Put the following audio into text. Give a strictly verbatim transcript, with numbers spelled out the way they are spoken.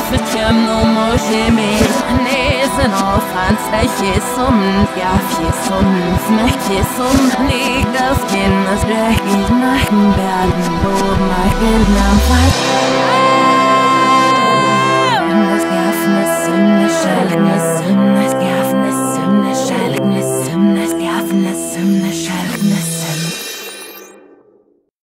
Fitjem no moshimi Nesen auf Hans Echisum Ja Fiesum Smechesum Ligas Kindes Rechis Nachen werden Wo mein Bild nam Fall